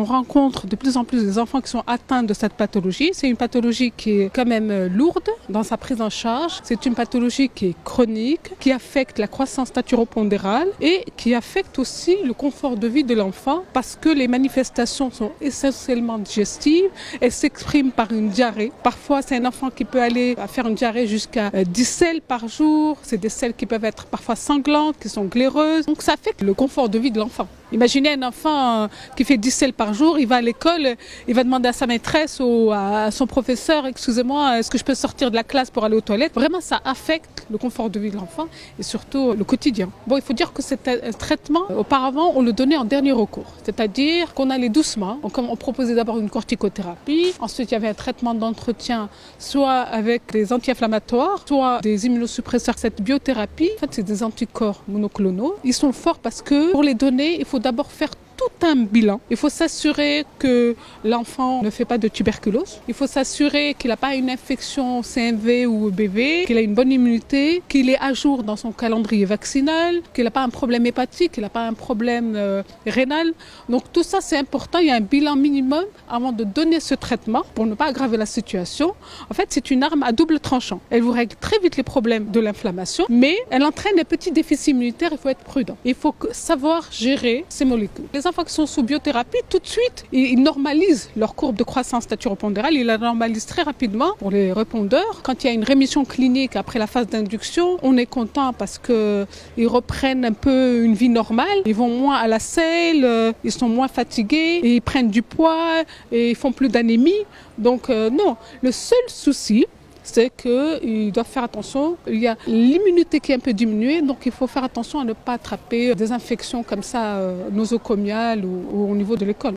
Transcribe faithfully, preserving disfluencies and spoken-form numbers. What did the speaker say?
rencontre de plus en plus des enfants qui sont atteints de cette pathologie. C'est une pathologie qui est quand même lourde dans sa prise en charge. C'est une pathologie qui est chronique, qui affecte la croissance naturo-pondérale et qui affecte aussi le confort de vie de l'enfant parce que les manifestations sont essentiellement digestives. Elles s'expriment par une diarrhée. Parfois, c'est un enfant qui peut aller faire une diarrhée jusqu'à dix selles par jour. C'est des selles qui peuvent être parfois sanglantes, qui sont glaireuses. Donc ça affecte le confort de vie de l'enfant. Imaginez un enfant qui fait dix selles par jour, il va à l'école, il va demander à sa maîtresse ou à son professeur, excusez-moi, est-ce que je peux sortir de la classe pour aller aux toilettes? Vraiment, ça affecte le confort de vie de l'enfant et surtout le quotidien. Bon, il faut dire que c'est un traitement, auparavant, on le donnait en dernier recours. C'est-à-dire qu'on allait doucement, on, on proposait d'abord une corticothérapie, ensuite il y avait un traitement d'entretien, soit avec des anti-inflammatoires, soit des immunosuppresseurs. Cette biothérapie, en fait, c'est des anticorps monoclonaux. Ils sont forts parce que pour les donner, il faut d'abord faire tout un bilan. Il faut s'assurer que l'enfant ne fait pas de tuberculose. Il faut s'assurer qu'il n'a pas une infection C M V ou B V, qu'il a une bonne immunité, qu'il est à jour dans son calendrier vaccinal, qu'il n'a pas un problème hépatique, qu'il n'a pas un problème euh, rénal. Donc tout ça, c'est important. Il y a un bilan minimum avant de donner ce traitement pour ne pas aggraver la situation. En fait, c'est une arme à double tranchant. Elle vous règle très vite les problèmes de l'inflammation, mais elle entraîne des petits déficits immunitaires. Il faut être prudent. Il faut savoir gérer ces molécules. Les enfants qui sont sous biothérapie, tout de suite, ils normalisent leur courbe de croissance naturo-pondérale. Ils la normalisent très rapidement pour les répondeurs. Quand il y a une rémission clinique après la phase d'induction, on est content parce qu'ils reprennent un peu une vie normale. Ils vont moins à la selle, ils sont moins fatigués, et ils prennent du poids et ils font plus d'anémie. Donc euh, non, le seul souci, c'est qu'ils doivent faire attention. Il y a l'immunité qui est un peu diminuée, donc il faut faire attention à ne pas attraper des infections comme ça, euh, nosocomiales ou, ou au niveau de l'école.